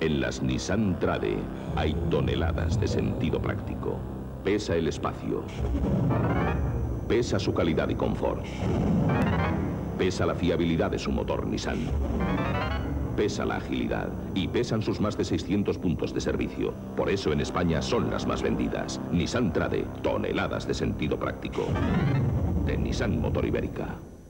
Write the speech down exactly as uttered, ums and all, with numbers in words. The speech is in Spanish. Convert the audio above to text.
En las Nissan Trade hay toneladas de sentido práctico. Pesa el espacio. Pesa su calidad y confort. Pesa la fiabilidad de su motor Nissan. Pesa la agilidad y pesan sus más de seiscientos puntos de servicio. Por eso en España son las más vendidas. Nissan Trade, toneladas de sentido práctico. De Nissan Motor Ibérica.